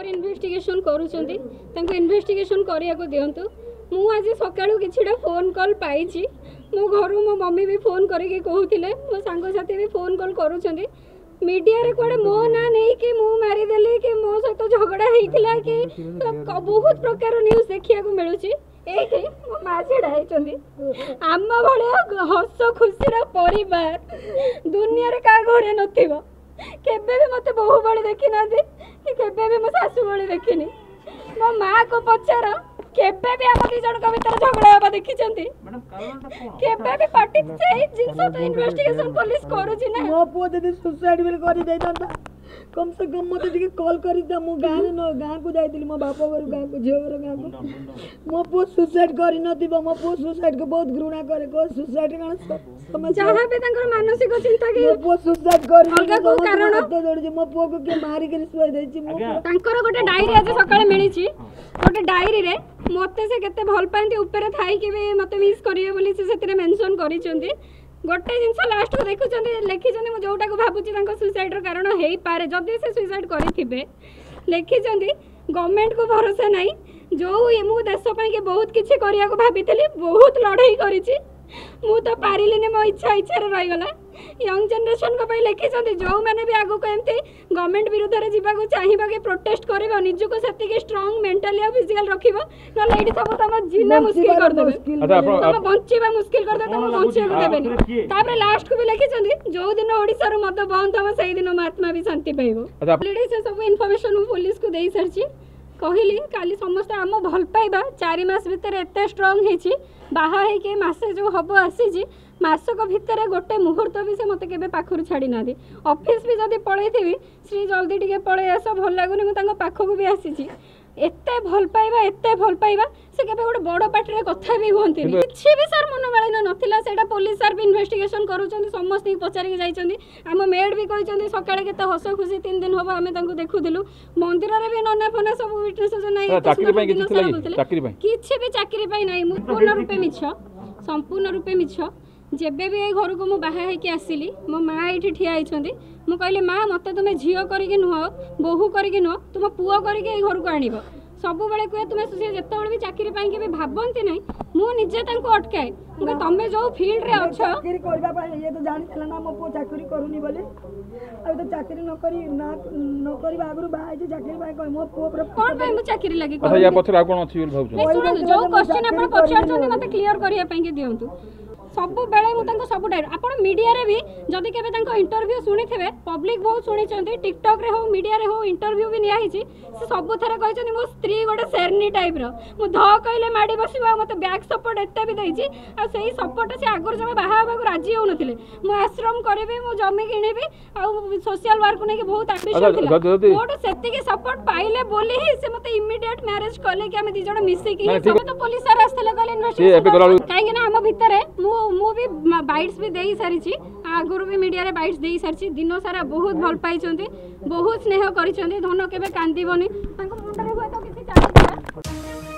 Investigation करूछंती तांको investigation करिया को दियंतु। मु आज सकाळू किछिटा फोन कॉल पाइछि। मो घर मो मम्मी भी फोन करके कहूथिले, मो सांग साथी भी फोन कॉल करूछंती। मीडिया रे कोडे मो ना नहीं कि मु मारी देली कि मो सहित झगड़ा हेइथिला कि बहुत प्रकार न्यूज़ देखिया को मिलुछि। एठी मो मा छेड़ा हेचंती। आम भले हस खुशी रो परिवार दुनिया रे का घरे नथिबो। केबे भी मते बहु बळे देखि नाथि कि केबे भी मो सासु बळे देखिनी। मो मां को पचार केबे भी हम दी जण का भीतर झगड़ा होबा देखिचंती। केबे भी पार्टी से जिंस तो इन्वेस्टिगेशन पुलिस करूची ना। मो पो जदी सुसाइड बिल करी देता कम से कम मते टिके कॉल करी दा। मु गां न गां को जाइतिली मो बापा घर गां को झियो घर गां को। मो पो सुसाइड करी नथिबो। मो पो सुसाइड को बहुत घृणा करे। को सुसाइड कान समझ जहां पे तांकर मानसिक चिंता की मो पो सुसाइड करी अलगा को कारण जोड़ी मो पो को के मारी के सुई देछि। मो तांकर गोटे डायरी आज सकाळे मिलिछि। गोटे डायरी रे मते से केते भल पांती ऊपर थाई के भी मते मिस करिवे बोली से सेतिरे मेंशन करिसंती। गोटे जिनस लास्ट को देखुचंती लिखिचंती मो जोटा को भाबुची तांको सुसाइड रो कारण हेई पारे जदी से सुसाइड करिथिबे। लिखिचंती गवर्नमेंट को भरोसा नाही। जो मु देश पई के बहुत किछि करिया को भाबितली बहुत लड़ाई करिछि। मु तो पारिलिनी मो इच्छा रे रहि गला। यंग जनरेशन को पई लिखिचंती जो माने भी आगो को एमती गवर्नमेंट विरुद्ध रे जीवा को चाहिबा के प्रोटेस्ट करबो निज को सेति के स्ट्रांग मेंटली और फिजिकल रखिबो न लेडी सब तम जीना मुश्किल कर देबे। तम बंचीबा मुश्किल कर देबे। तम बंचे को देबेनी। तापर लास्ट को भी लिखिचंती जो दिन ओडिसा रो मत बंद हो सेही दिन आत्मा भी शांति पाइबो। लेडी से सब इन्फॉर्मेशन पुलिस को देई सरची। कहली काली समस्त आम भल पाइबा 4 मास भितर एते स्ट्रांग हेछि। बाहा है कि मासे जो हब आसी मासक भितर गोटे मुहूर्त भी से मत के पाखर छाड़ी ना। ऑफिस भी जदि पलि श्री जल्दी टिके पलि आस भल लगुनि मुझे पाखक भी आसी। एते भल पाइबा से केबे गोटे बड़ पार्टी कथा भी हुंती किछि भी सर मन मालिन नथिला। सेटा पुलिस सर भी इन्वेस्टिगेशन करूछंती। समस्त पचारि के जाइछंती। हम मेड भी कहिछंती सकाळे केते हस खुशी 3 दिन होबा हमें तांको देखुदिलु। मंदिर रे भी नन्ना फना सब विटनेस नै चाकरी पई किछि लागि चाकरी पई किछि भी चाकरी पई नै। मु पूर्ण रूपे मिछ संपूर्ण रूपे मिछ। जेबे भी ए घर को मु बाहा है कि आसिली मो माँ ये ठिया होती। मु कहली माँ मत तुम झील करके नुह बोहू करके नुह तुम पुओ करके घर को आण सब बेले कहे तुम जिते भी चाकरी पाई भी भावती ना। मुझे अटकाए तुम जो फील्ड रे अच्छ चाकरी करबा ये तो जानि छला ना मो पो चाकरी करूनी बोले अब तो चाकरी न करी ना न करी आगरु बाहाय जे चाकरी पाई कह मो पो कोन भाई मु चाकरी लागि अच्छा या पछर आ कोन अछि भाउछ जो क्वेश्चन आपण पछारछन मते क्लियर करिया पई के दियंतु। सब बेले मुझे सब डायरेक्ट आप मीडिया रे भी जदि केबे तांको इंटरव्यू सुनी थे पब्लिक बहुत शुणी टिकटॉक रे हो मीडिया रे हो इंटरव्यू भी निया से सब थे कहते मो स्त्री गोटे शेरनी टाइप रो ध कहले माड़ी बसवा मत बैक सपोर्ट एते भी देछि। आ सेही सपोर्ट से आगर जब बाहा बाबू राजी हो नथिले। मो आश्रम करबे मो जमी किनेबी आ सोशल वर्क नै बहुत एम्बिशन थिला। मोट सेति के सपोर्ट पाइले बोली ही से मते इमीडिएट मैरिज करले कि हम दी जण मिसी की सब तो पुलिस सर आस्तले कहले इन्वेस्टिगेशन काहे ना हम भितर मु भी बाइट्स भी देई सारी आगुरु भी मीडिया रे बाइट्स देई सारी। दिन सारा बहुत भल पाइछंती बहुत स्नेह करिछंती। धन केबे कांदीबनी तांको मुंडरे होय तो किछि चाहि